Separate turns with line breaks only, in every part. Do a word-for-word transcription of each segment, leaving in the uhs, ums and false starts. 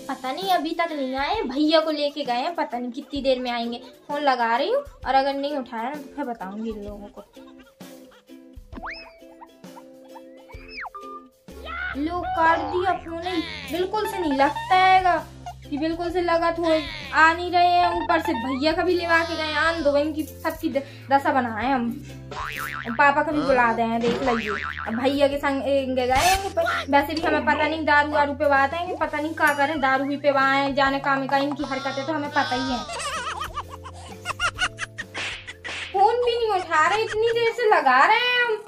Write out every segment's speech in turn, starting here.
पता नहीं अभी तक नहीं आए, भैया को लेके गए हैं, पता नहीं कितनी देर में आएंगे। फोन लगा रही हूँ और अगर नहीं उठाया ना तो फिर बताऊंगी इन लोगों को। लो काट दिया फोन, बिल्कुल से नहीं लगता है कि बिल्कुल से लगा तो आ नहीं रहे हैं। ऊपर से भैया का भी लेवा के गए, आन दो इनकी सबकी दशा बनाए हम। पापा का भी बुला दे हैं, देख लीजिए। भैया के संग गए हैं। वैसे भी हमें पता नहीं दारू वारू पे बात है, पता नहीं क्या करें, दारू भी पे आए जाने काम का इनकी हरकतें तो हमें पता ही है। फोन भी नहीं उठा रहे, इतनी देर से लगा रहे हैं हम,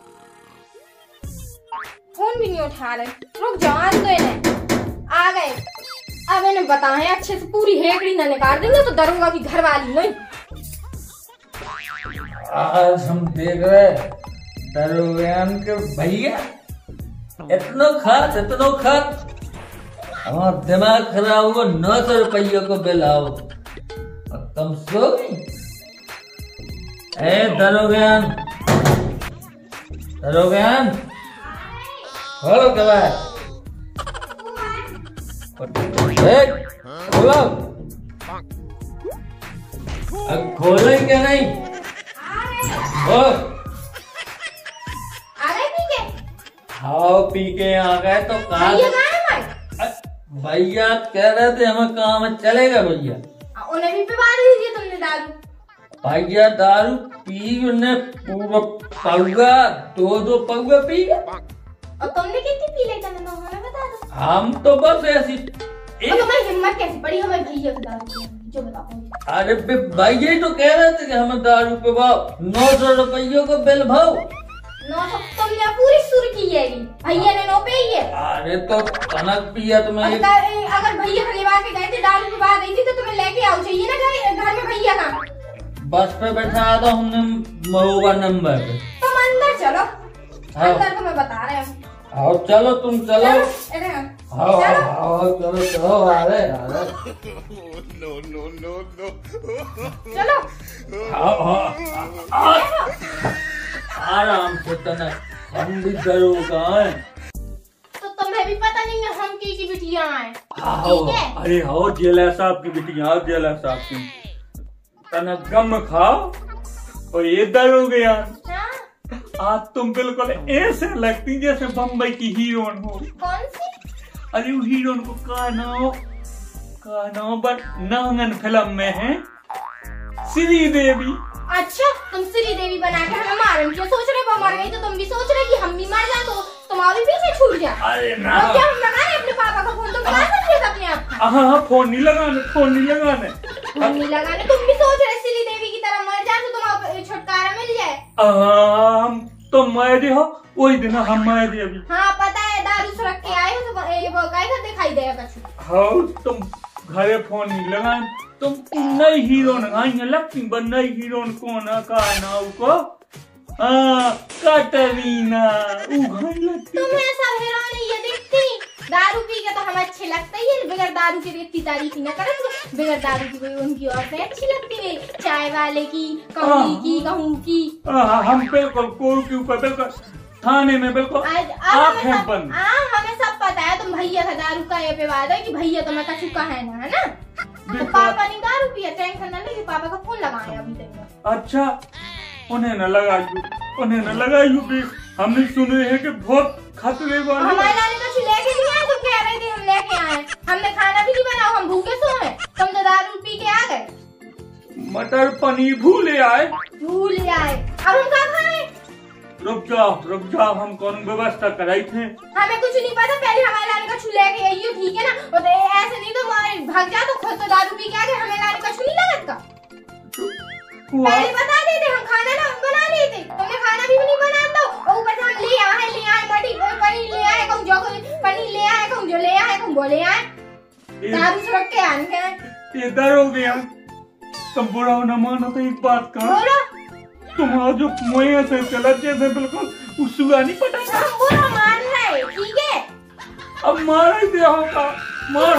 फोन भी नहीं उठा रहे। रुक जाओ तो इन्हें आ गए। अब इन्हें बताएं अच्छे से, पूरी हेकड़ी न निकाल देंगे तो दरोगा की घर वाली नहीं।
आज हम देख रहे दरोगान के भैया इतना खर्च इतना खर्च, हमारा दिमाग खराब हुआ। नौ सौ रुपये को बिल आओ और तुम सो गई। ए दरोगान दरोगान खोलो के बाद खोलो, अब खोले क्या नहीं? खाओ पी के आ गए तो कहा भैया कह रहे थे हमें काम चलेगा। भैया
उन्हें भी पिवा दीजिए तुमने दारू।
भैया दारू पी, उन्हें पूरा पौवा दो दो पौवा पी गया।
और तुमने कितनी पी ली? तुमने हमें बता दो। हम
तो बस ऐसी
तुम्हारी हिम्मत कैसे पड़ी हमें भैया को दारू जो बताओ।
अरे भैया ही तो कह रहे थे कि हमें दारू पे भाव नौ सौ रुपयों को बिल भाव।
नौ सौ तुमने पूरी सुर की है, भैया ने नौ पे ही है।
अरे तो कनक पिया तुम्हें।
अगर भैया को लेवा के गए थे दारू की बात आई थी तो तुम्हें लेके आओ चाहिए ना घर, घर में भैया का।
बस पे बैठा था हमने महुआ नंबर पे।
तुम अंदर चलो, अंदर तो मैं बता रहे हैं।
आओ चलो तुम चलो,
आओ
आओ चलो चलो आ रहे आ रहे
नो नो नो नो
चलो
आओ आराम से तना, हम भी दरोगा हैं।
तो तुम्हें भी पता नहीं है हम की की बिटियां हैं।
आओ अरे आओ जेला साहब की बिटियां, आओ जेला साहब की तना गम खाओ और ये दरोगे यार। आज तुम बिल्कुल ऐसे लगती जैसे बम्बई की हीरोइन हो।
कौन सी?
अरे वो हीरोइन को का नाम का नाम बट नांगन फिल्म में है श्री देवी।
अच्छा तुम श्री देवी बना के हमें मारन क्यों सोच रहे? वो मर गई तो तुम भी सोच रहे कि हम भी मर जाए तो तुम्हारे पीछे छूट जाए।
अरे ना
क्या हम लगा रहे अपने पापा का फोन? तुम लगा सकते हो अपने आप का?
हाँ फोन नहीं लगाने, फोन नहीं लगाने,
फोन नहीं लगाने। तुम भी सोच रहे श्री देवी की तरह मर जाए तो तुम्हारा छुटकारा मिल जाए।
हम तो मारे हो वही दिन हम मारे अभी।
हाँ पता है, दारू से रख के आए हो तो ये वो गाय दिखाई देगा कुछ।
हाँ तुम घरे फोन नहीं लगाए, तुम नई हीरोइन आई लगती बन नई हीरोइन कौन है का नाम को? हाँ कटरीना उघाई लगती।
तुम्हें सब हीरोइन ये दिखती, दारू पी के तो हमें अच्छे लगता ही है, बगैर दारू के इतनी तारीफ ना करें। बगैर दारू की कोई उनकी औरतें अच्छी लगती है, चाय वाले की, कहूँ की, कहूँ की।
हम बिल्कुल कोर के ऊपर बिल्कुल थाने में बिल्कुल आंखें बंद।
हमें सब पता है तुम भैया का दारू का ये पे वादा है कि भैया तुम्हें कछु का है ना, है ना? तो पापा ने दारू पिया, टेंशन ना ले, पापा का फोन लगाया अभी तक।
अच्छा उन्हें न लगायू, उन्हें न लगायू भी हमने सुने हैं कि बहुत खतरे वाले।
हमारे लाने कुछ लेके नहीं आए, तुम कह रहे थे हम लेके आए। हमने खाना भी नहीं बनाया, हम भूखे सोए, तुम तो दारू पी के आ गए।
मटर पनीर भूले आए,
भूल आए। अब हम क्या खाए?
रुक जाओ रुक जाओ, हम कौन व्यवस्था कराई थे।
हमें कुछ नहीं पता, पहले हमारे लाने का छू लेके आइए, ठीक है ना? और तो ऐसे नहीं तो भाग जा तो खुद तो दारू पी के आ गए, हमें लाने का छू नहीं लगत का। पहले बता देते, हम खाना ना बना लेते, तुमने खाना भी नहीं बना दो। और ऊपर से हम ले आए ले आए मटी पनीर ले आए, कहूँ जो पनीर ले आए, कहूँ जो ले आए, कहूँ बोले आए, दारू से रख के आने के।
ये डर हो गया, तुम बुरा न मानो तो एक बात कहो, तुम्हारा जो मुँह से चला जैसे बिल्कुल उसका नहीं पता।
हम बुरा मान रहे, ठीक है?
अब मार ही दिया होगा, मार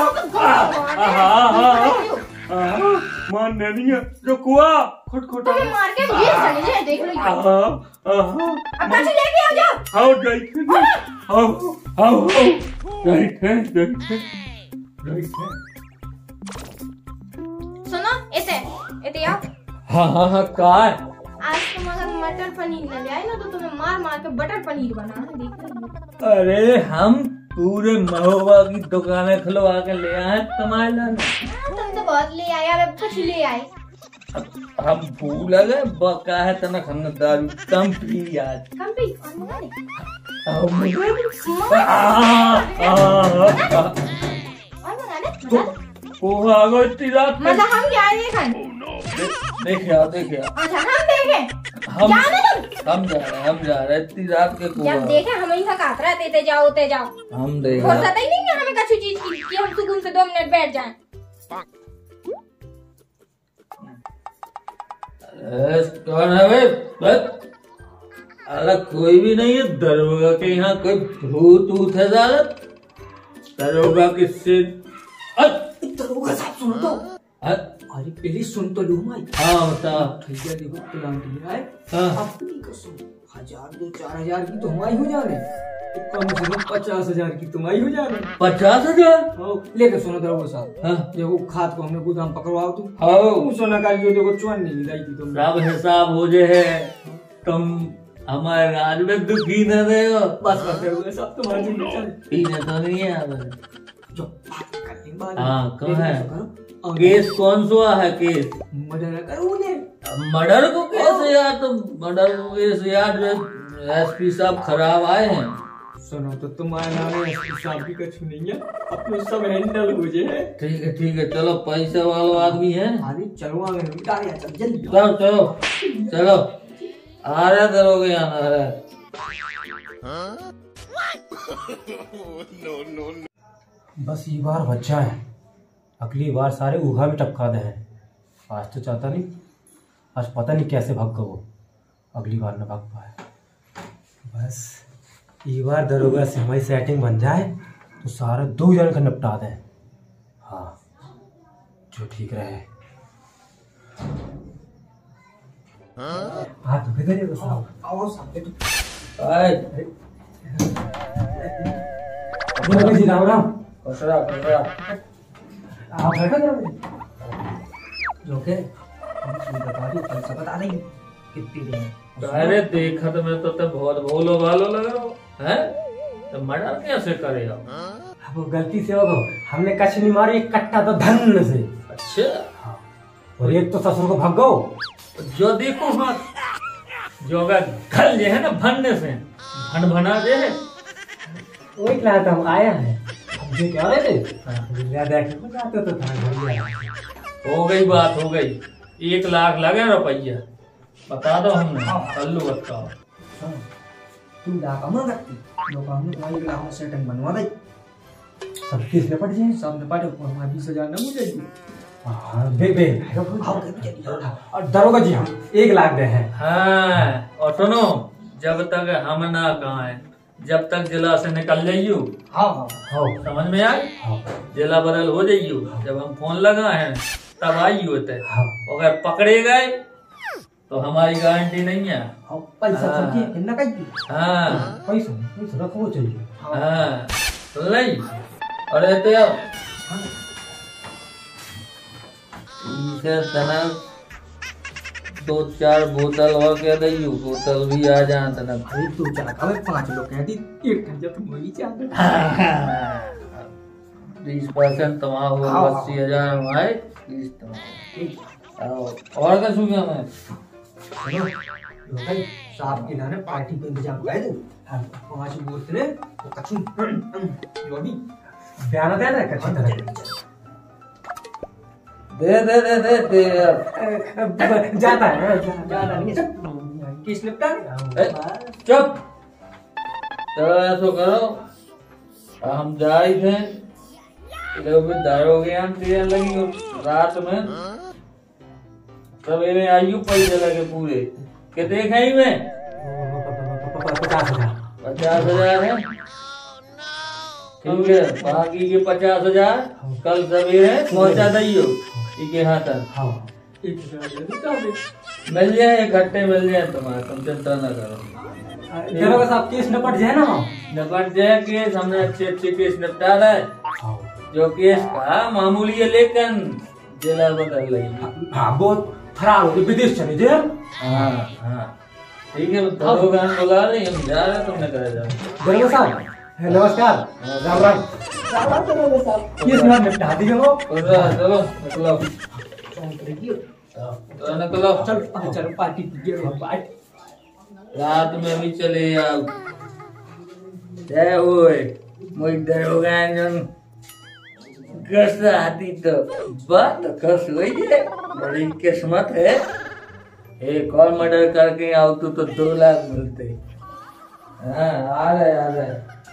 मान नहीं है जो कुआ खुट खुट
मार के ये चले जाए, देख लो। अब कैसे लेके आ जाओ?
आओ जाइए, आओ आओ जाइए जाइए
सुनो इते इते आओ।
हाँ हाँ हाँ का है?
आज तुम अगर मटर पनीर न ले आए ना तो तुम्हें मार मार के बटर पनीर बनाना देख रही।
अरे हम पूरे महोबा की दुकानें खुलवा के ले आए तुम्हारे लिए।
तुम तो बहुत ले आए, अब कुछ ले आए।
हम भूल गए बका है तना खाना दारू कम पी आज।
कम पी और मंगा दे।
आओ मुझे।
मंगा दे।
वो आ गई इतनी रात में।
मतलब हम क्या आए खाने?
देखे आओ देखे आओ।
अच्छा हम देखे।
हम
जाने तुम।
हम जा रहे हैं हम जा रहे हैं इतनी रात के कुआं।
जब देखे हम ही थकात रहते थे, जाओ ते जाओ।
हम देखे।
फुर्सत ही नहीं है हमें कछु चीज की कि हम सुकून से दो मिनट बैठ जाएं।
अरे कौन है बे? बस अलग कोई भी नहीं है। दरोगा के यहाँ कोई भूत ऊत है ज़्यादा। दरोगा किससे?
दरोगा साहब सुनो तो। अरे पहले सुन तो लो भाई।
हाँ बता।
भैया देखो प्लान किया है।
हाँ।
अपनी कसम हजार दो चार हजार की तो हमारी हो जाने, तो कम से कम पचास हजार की तुम्हारी हो जाने।
पचास हजार?
लेके सुनो दरोगा साहब।
हाँ।
देखो खाद को हमने गोदाम पकड़वाओ तुम।
हाँ।
तुम सोना का जो देखो चुन नहीं लाई थी तुम।
सब हिसाब हो जे है। तुम हमारे राज में दुखी न रहो।
बस बस दरोगा साहब तुम्हारी जिंदगी चल।
पीने तो नहीं है अब।
जो बात करने के बाद
हाँ कौन है?
करो।
केस कौन सा है केस?
मर्डर करो उन्हें।
मर्डर को कैसे यार? तुम मर्डर को कैसे यार? एसपी साहब खराब आए हैं।
सुनो तो तुम्हारे नाम एसपी साहब भी कछु नहीं है, अपने सब हैंडल हो जाए।
ठीक है ठीक है चलो पैसे वाला आदमी है।
अरे चलो आगे गाड़ी चल जल्दी।
चलो चलो चलो आ रहा दरोगे यहाँ आ रहा।
no, no, no.
बस ये बार बच्चा है, अगली बार सारे ऊहा भी टपका दे। आज तो चाहता नहीं, आज पता नहीं कैसे भाग गया वो, अगली बार न भाग पाए। बस ये बार दरोगा से हमारी सेटिंग बन जाए तो सारा दो जन का निपटा दे। हाँ जो ठीक रहे। हाँ तो किधर है साहब?
आओ साहब
जी राम राम।
कसरा कसरा
आप बैठो जरा।
ओके बता दी पैसा बता देंगे कितनी देंगे।
अरे देखा तो मैं तो तब बहुत भोलो भालो लग रहा हूँ हैं? तो मर्डर कैसे करेगा?
वो गलती से होगा, हमने कछ नहीं मारी, एक कट्टा तो धन से।
अच्छा
और एक तो ससुर को भाग गो।
जो देखो हाँ जो अगर घल जे है ना भनने से भन भना जे है
वही लाया था, हम आया है। हम ये क्या रहे थे? देखने को जाते तो था घर में।
हो गई बात हो गई। एक लाख लगे रुपया बता दो हमने कल्लू बताओ।
तुम डाका मांग रखती लोग हमने तुम्हारी लाख में सेटिंग बनवा दी।
सब किस निपट जाए,
सब निपट और हमारे बीस हजार न मुझे दी।
हाँ बे बे
आओ कभी
और दरोगा जी हम एक लाख दे हैं।
हाँ और सुनो जब तक हम ना कहा जब तक जिला से निकल जाइयो।
हाँ हाँ
हाँ
समझ में आई?
हाँ
जिला बदल हो जाइयो। जब हम फोन लगा है तब आई होते।
हाँ
अगर पकड़े गए तो हमारी गारंटी नहीं है।
हाँ पैसा
हाँ।
चाहिए कितना कहीं।
हाँ
पैसा पैसा रखो चाहिए।
हाँ सुन ली। अरे तो तना दो चार बोतल और कह दियो बोतल भी आ जाए तना।
अरे तू चला का पांच लोग कहती एक खर्चा तुम वही चाहते।
बीस परसेंट तमाम हो
हाँ।
अस्सी हजार हमारे बीस तमाम। और क्या सुनिया मैं
भाई साहब के नाने पार्टी पे इंतजाम कर दो। हाँ पांच बोतलें तो कछु जो भी
बयान दे रहा कच्ची तरह
दे दे दे दे दे
जाता है
ज्यादा नहीं है किस निपटा
चुप चलो ऐसा करो हम जा ही थे लोग दारोगे आने लगी रात में सवेरे आयु पैसे लगे पूरे के देखा ही मैं
पचास हजार
पचास हजार है ठीक है बाकी के पचास हजार कल सवेरे पहुंचा दियो के हाथ तक।
हाँ
मिल जाए इकट्ठे मिल जाए तुम्हारे तुम चिंता न करो।
दरोगा साहब केस निपट जाए ना।
निपट जाए केस हमने अच्छे अच्छे केस निपटा रहे जो केस का मामूली है लेकिन जिला बदल रही।
हाँ वो फरार हो गए, विदेश चले गए।
हाँ हाँ ठीक है, दरोगा बुला रही, हम जा रहे, तुमने कहा जा।
दरोगा साहब नमस्कार। राम राम।
राम राम दरोगा साहब।
ये सुना निपटा दी वो।
चलो निकलो निकलो।
चल चलो पार्टी पार्टी।
रात में भी चले आओ। जय होए मुझ दरोगा जन कस आती तो बात कस हुई है, बड़ी किस्मत है। एक और मर्डर करके आओ तो तो दो लाख मिलते। हाँ आ रहे आ रहे।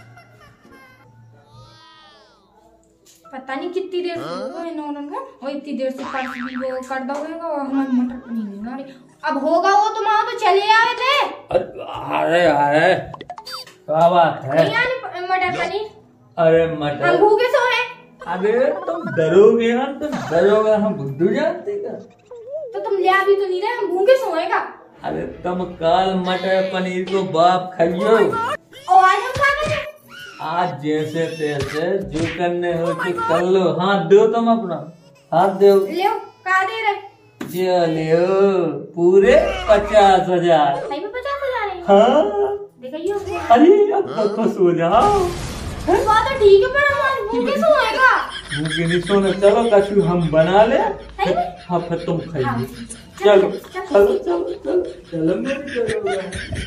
पता नहीं कितनी देर से होगा इन्होंने का, वो इतनी देर से पर्स भी वो कर दोगेगा और हमारी मटर पनीर नहीं ना रही। अब होगा वो तुम आओ तो चले आए थे।
आ रहे आ रहे। क्या बात है?
नहीं आने मटर पनीर।
अरे
हम
मटर।
भूखे सो हैं।
अरे तुम डरोगे ना, तुम डरोगा, हम बुद्धू जानते का।
तो तुम ले भी तो नहीं रहे, हम भूखे सोएगा।
अरे तुम काल मटर पनीर को बाप खाइयो
और आज हम खा रहे हैं।
आज जैसे तैसे जो करने हो तो कर लो। हाथ दो, तुम अपना हाथ दो।
ले का दे रहे
जो ले पूरे पचास हजार।
सही में पचास हजार है।
हाँ
देखिए
अरे अब तो खुश हो जाओ।
बात तो ठीक है पर हम भूखे सोएगा।
भूखे नहीं सोने, चलो कछु हम बना ले। हाँ फिर तुम खाइए। चलो चलो चलो चलो चलो मेरी चलो।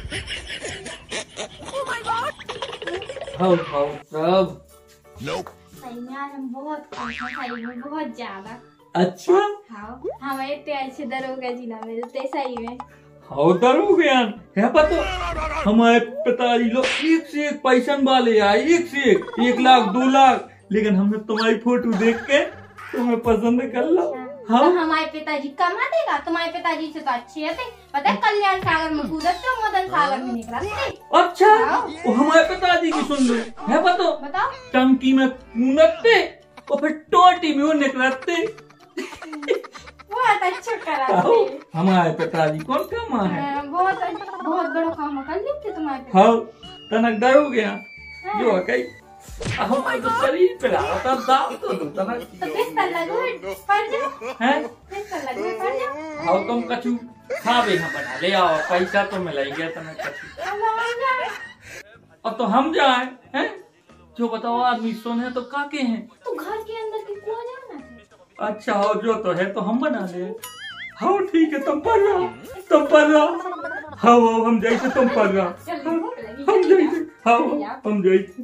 खाओ खाओ सब।
सही में आज हम बहुत खाते हैं, सही में बहुत ज्यादा।
अच्छा
खाओ हमारे इतने अच्छे दरोगा जी ना मिलते सही में।
हाँ दरोगे यार, है पता हमारे पिताजी लोग एक से एक पैसन वाले आए, एक से एक, एक लाख दो लाख, लेकिन हमने तुम्हारी फोटो देख के तुम्हें पसंद कर लो। हाँ
तो हमारे पिताजी कमा देगा, तुम्हारे पिताजी से तो अच्छे थे। पता है कल्याण सागर में कूदते और मदन सागर में निकला थे।
अच्छा वो हमारे पिताजी की सुन लो, है पता
बताओ
टंकी में कूदते और फिर टोटी में वो निकलते।
बहुत अच्छा कराते।
हमारे पिताजी कौन कमा है।
हाँ, बहुत बहुत बड़ा काम कर लेते तुम्हारे पिता।
हाँ तनक डर हो गया जो है कहीं हमारे तो शरीर पे रहा था दाल तो दो तनक।
तो पिस्तल लगो पड़ जाओ,
हैं
पिस्तल लगो पड़ जाओ।
हाँ तुम कछु खा भी हम बना ले आओ, पैसा तो मिल ही गया तनक कछु।
अब हम जाए।
अब तो हम जाए हैं, जो बताओ आदमी सोने तो काके हैं।
तो घर के अंदर के कुआं जाना है।
अच्छा हो जो तो है तो हम बना ले। हाँ ठीक है तुम पढ़ रहा तुम पढ़ रहा। हाँ वो हम जाइए तुम पढ़ रहा
जल्दी भूख लगी,
हम
जल्दी
जाइए। हाँ हम जाइए।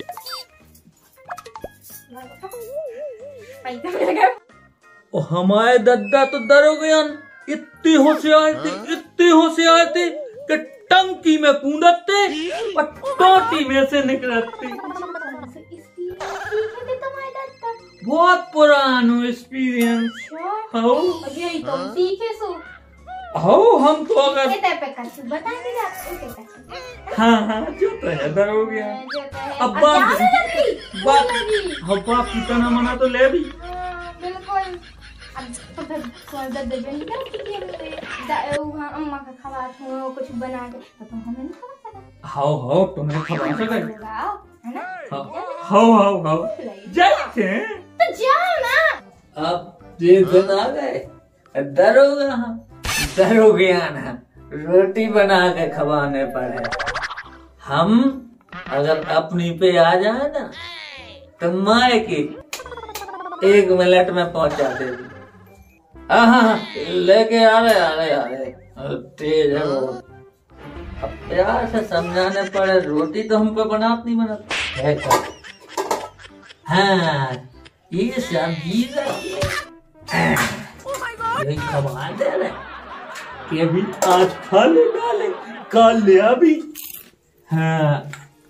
पैसा मिल गया।
और हमारे दादा तो दरोगे इतने होशियार थे, इतने होशियार थे कि टंकी में कूदते और टोटी में से निकलते। बहुत पुरानो एक्सपीरियंस। हाँ
यही तो सीखे सो।
हाँ हम तो अगर
ये टाइप का कुछ बता दीजिए आप।
हाँ हाँ जो तो है डर हो गया। अब
अब
बाप
जाने लगी,
बाप
भूख लगी।
अब बाप की तना मना तो ले भी।
हाँ, बिल्कुल। अब तो फिर थोड़ा दर्द जो निकल की है वहाँ अम्मा का खवा हो कुछ बना के तो तुम हमें नहीं खवा सकते।
हाँ हाँ तुम्हें खबर सके
है ना।
हाँ हाँ हाँ हाँ जाइए
तो जाओ ना।
अब ये दिन आ गए डरोगा हम डरोगे ना रोटी बना के खवाने पड़े। हम अगर अपनी पे आ जाए ना तो माए की एक मिनट में पहुंचा देगी। हाँ लेके आ रहे आ रहे आ रहे तेज है वो। अब प्यार से समझाने पड़े, रोटी तो हमको बनात नहीं बनाती है क्या। हाँ ये सब्जी यही खवा दे रहे कि अभी आज खा ले डाले कल ले अभी। हाँ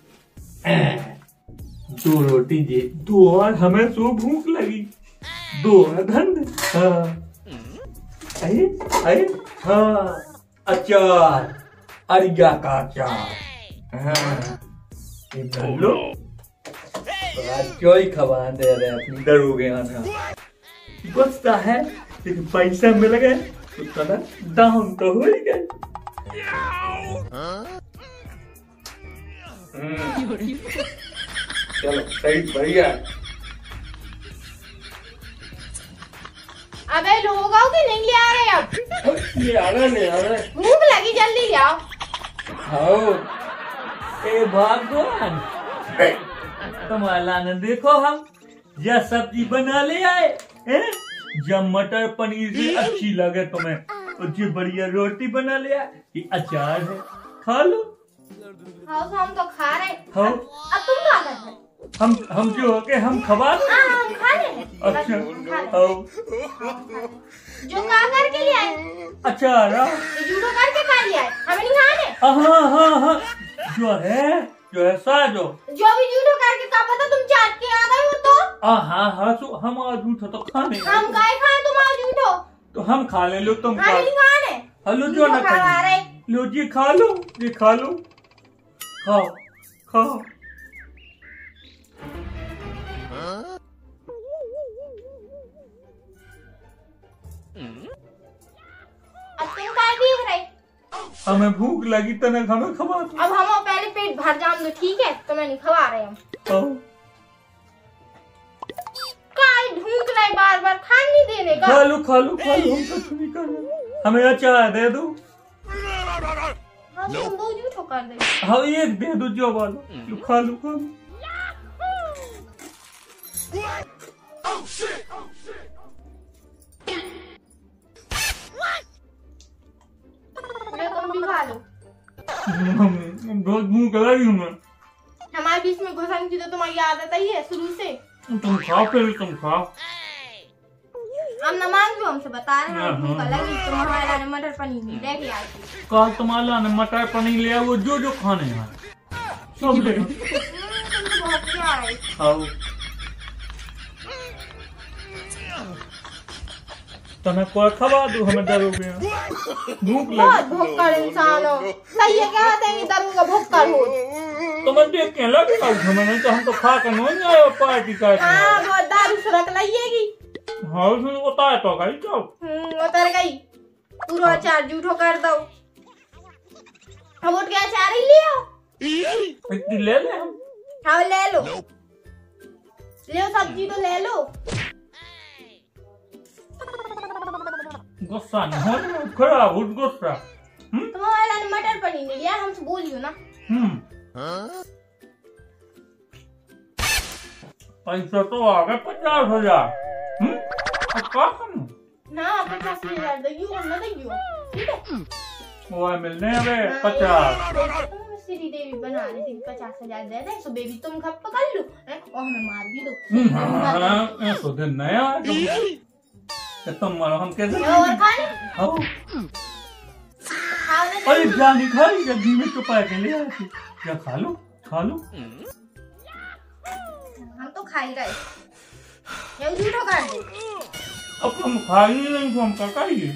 दो रोटी जे दो और हमें सो भूख लगी दो और धंधे। हाँ अरे अरे हाँ अचार अरिया का अचार। हाँ ये कर लो आज क्यों ही खवा दे रहे अपनी डरोगे आना गुस्सा है लेकिन पैसा मिल गए तो थोड़ा डाउन तो हो ही गए। चलो सही बढ़िया।
अबे लोग आओ कि नहीं ले आ रहे अब?
ले आ रहे ले आ रहे।
भूख लगी, जल्दी ले आओ।
आओ ए भगवान, तुम्हारा ने देखो हम यह सब्जी बना ले आए हैं? जब मटर पनीर से अच्छी लगे तुम्हें तो जी बढ़िया रोटी बना ले आए, ये अचार है, खा लो।
हाँ तो हम तो खा रहे।
हाँ।
अब तुम खा रहे हो?
हम हम जो हो के हम खवा दो।
हाँ हम खा रहे हैं।
अच्छा
खा
आओ।
रहे। जो का करके ले आए?
अचार हाँ
ये जूठो करके खा लिया है, हमें नहीं खाने।
हाँ हाँ हाँ जो है जो है साजो
जो भी जूठो करके का पता तुम चाट के आ गए हो तो?
हाँ हाँ हाँ तो हम आज झूठो तो खाने
हम काय खाए तुम आज जूठो?
तो हम खा ले लो, तुम खा
हमें नहीं खाने।
हेलो जो ना
खा
खा
रहे।
लो जी, खा लो ये खा लो, खाओ खाओ।
अब तुम काय देख रहे?
हमें भूख लगी तनक हमें खवा दो।
अब हम पहले पेट भर जान दो, ठीक है? तुम्हें नहीं खवा रहे हम।
खाओ
काय ढूंढ रहे बार बार, खाने नहीं देने का।
खा लो खा लो खा लो, हम कुछ नहीं कर रहे, हमें अचार दे दो।
हाँ तो तुम दो जूठो कर दे।
हाँ एक दे दो जो वालो, लो खा लो खा लो।
ले तुम भी खा लो।
बहुत भूख लगी हमें।
हमारे बीच में घुसन की तो तुम्हारी आदत ही है शुरू से।
तुम खाओ पहले, तुम खाओ।
हम न मांगो, हमसे बता रहे हैं भूख लगी तो हमारा ने मटर पनीर नहीं लेके आई।
कल तुम्हारा ने मटर पनीर ले आओ, जो जो खाने हैं सब ले आओ।
तुमको बहुत प्यार है।
खाओ तुम्हें कोई खवा दो, हमें डरोगे भूख
बहुत
लगी।
भुक्कड़ इंसान हो। सही है, क्या कहते हैं दरूगा भुक्कड़ हो।
तुम्हें देख के लगे हमें, नहीं तो हम तो खा कर नहीं आए पार्टी कर।
हाँ बहुत दारू सुरक लाइएगी।
हाँ उसमें उतार तो गई तो
हम्म उतर गई। पूरा अचार जूठो कर दो। हम उठ के अचार ही ले आओ।
इतनी ले ले हम।
हाँ ले लो, ले सब्जी तो ले लो।
गुस्सा नहीं हो, खराब हो गुस्सा।
तुम हमारा ने मटर पनीर नहीं लिया, हमसे बोलियो ना।
हम्म पैसा तो आ गए पचास हजार। हम्म अब क्या करूं?
ना पचास हजार दइयो ना दइयो, ठीक है?
वो मिलने हमें पचास।
तुम श्री देवी बना रही थी, पचास हजार दे दे, सो बेबी तुम खप पकड़ लो और हमें मार भी दो।
ऐसा दिन नया तो तुम मारो हम कैसे
और खाने
खाओ।
खाओ ना।
अरे क्या नहीं खाई, या घी में चुपा के ले आए थे, क्या खा लो खा लो।
हम तो खा ही रहे, ये झूठो कर दे।
अब हम खाई नहीं तो हम क्या खाइए।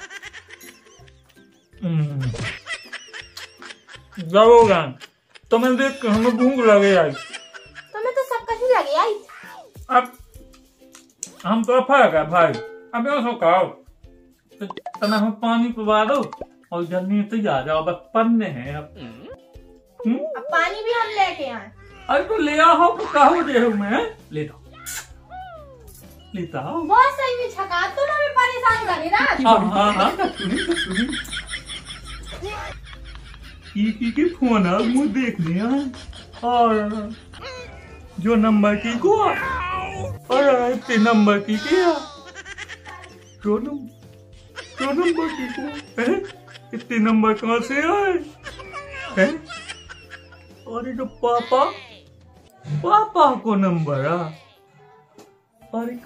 जरूर तुम्हें देख के हमें भूख लगे आई।
तुम्हें तो सब कहीं लगे आई।
अब हम तो फर्क है भाई, अब ऐसा खाओ तो तना हम पानी पिवा दो और जल्दी तो आ जाओ, बस पन्ने हैं अब। हम्म
अब पानी भी हम लेके आए।
अरे तो ले आओ तो कहो दे मैं ले दो लेता हूँ।
बहुत सही में छका तो ना मैं परेशान कर रहा।
हाँ हाँ हाँ कसूरी कसूरी की की की फोन है मुझे देखने हैं और जो नंबर की को और इतने नंबर की क्या जो नंबर जो नंबर की को है इतने नंबर कहाँ से आए हैं? अरे जो पापा पापा को नंबर आ अरे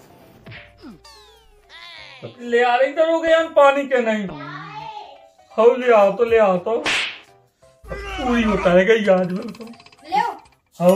ले आ रही करोगे हम पानी के नहीं हो ले आओ तो ले आओ तो पूरी होता है क्या याद में तो
ले आओ।
हो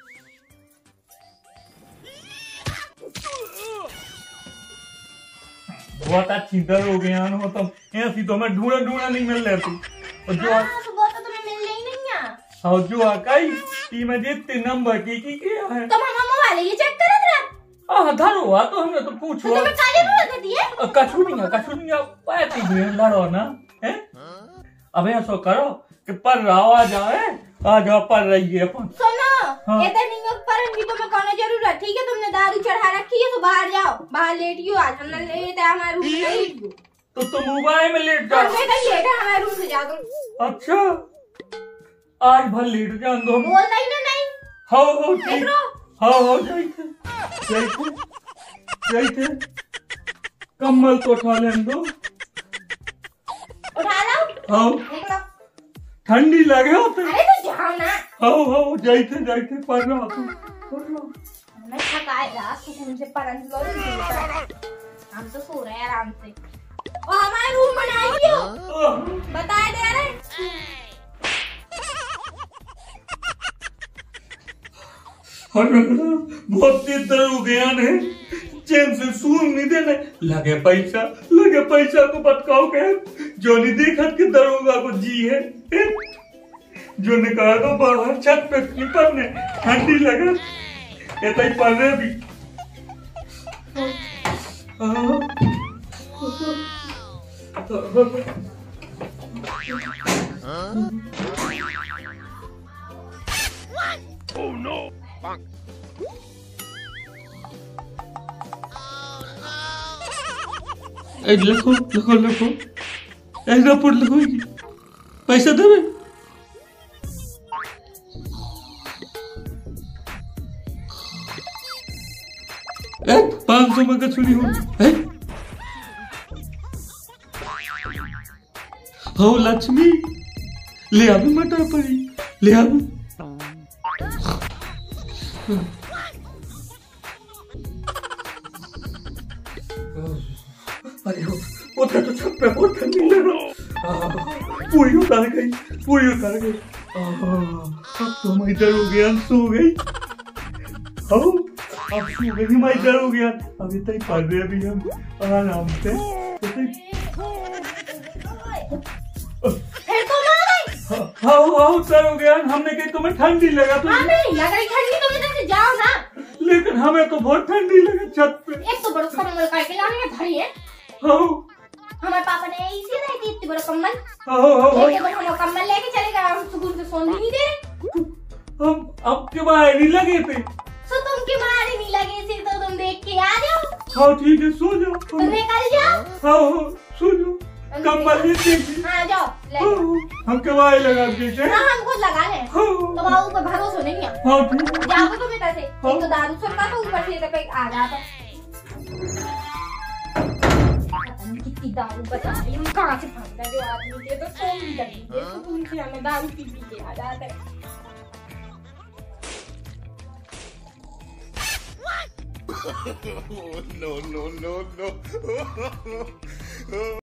बहुत अच्छी दर हो गया ना तो ऐसी तो मैं ढूंढा ढूंढा नहीं मिल रही थी और जो
हाँ, सुबह तो तुम्हें मिल ही नहीं है।
हाँ जो आकाई ती में जितने नंबर की की क्या है
तुम हम मोबाइल ये चेक कर रहे थे।
आ धरो हुआ तो हमने तो पूछो
तो तुम्हें काले बोल देती है।
कछु नहीं है कछु नहीं है पाती हुई लड़ो ना है। अब ऐसा करो कि पर रहो आ जाए आ जाओ पर रही है अपन
सुनो
हाँ।
ये तो नहीं पर भी तुम्हें कहना जरूर है, ठीक है? तुमने दारू चढ़ा रखी है तो बाहर जाओ, बाहर लेटियो आज हम लेटे हमारे रूम में लेटियो।
तो तुम मोबाइल में लेट जाओ।
हम लेटे लेटे हमारे रूम से जा तुम।
अच्छा आज भर लेट जाओ दो।
बोलता ही ना नहीं।
हाँ हाँ ठीक। हाँ हाँ जाइए जाइए जाइए। कम्बल तो उठा लें दो।
उठा लो।
हाँ
निकलो।
ठंडी लगे होते।
अरे तो जाओ ना।
हाँ हाँ जाइए जाइए पढ़ रहा हूँ पढ़ रहा।
मैं थकाए रात सुकून से पढ़ने लो। हम तो सो रहे हैं आराम से। और हमारे रूम बनाइयो। बताए दे रहे।
बहुत तेज दरोगियान है, चैन से सून नहीं देने लगे पैसा लगे पैसा को बतकाओ के जो नहीं देखा कि दरोगा को जी है, है? जो ने कहा तो बाहर छत पे स्लीपर ने ठंडी लगा ऐसा ही पढ़ रहे भी।
Oh no!
ए लिखो लिखो लिखो एक रिपोर्ट लिखो पैसा देवे। एक पाँच सौ में कचौड़ी हो हो लक्ष्मी ले आवे मटर पड़ी ले आवे। अरे उधर तो छत पे बहुत ठंडी लग रहा। पूरी उतार गई पूरी उतार गई। अब तो मैं इधर हो गया सो गई। अब अब सो गई मैं इधर हो गया। अभी तक पढ़ रहे अभी हम आराम से। हाँ हाँ उतर हो गया। हमने कही तुम्हें ठंडी लगा तो
नहीं लग रही ठंडी तो इधर से जाओ ना।
लेकिन हमें तो बहुत ठंडी लगी छत पे।
एक तो बड़ा कम्बल करके लाने में भरी है।
हाँ
हमारे पापा ने इसी तरह की इतनी बड़ा कम्बल।
हाँ हाँ
एक बार हम कम्बल लेके चले गए। हम सुकून से सोने नहीं दे रहे।
हम अब के बाहर नहीं लगे थे।
तो तुम के मारे नहीं लगे थे तो तुम देख के आ जाओ।
हाँ ठीक है सो जाओ।
तुम निकल जाओ।
हाँ हाँ सो जाओ कम्बल लेते।
हाँ जाओ ले।
हम के बाहर लगा दीजिए।
हाँ हम खुद लगा ले।
हाँ
तो बाबू को भरोसा नहीं है।
हाँ ठीक है।
जाओगे तो बेटा से एक तो दारू सुनता तो ऊपर से तक आ जाता। कितनी दारू बता रही हूँ कहाँ से भाग रहा जो आदमी के तो फोन भी कर दीजिए तो तुमसे हमें दारू पी पी के आ जाता है।
Oh no no no no!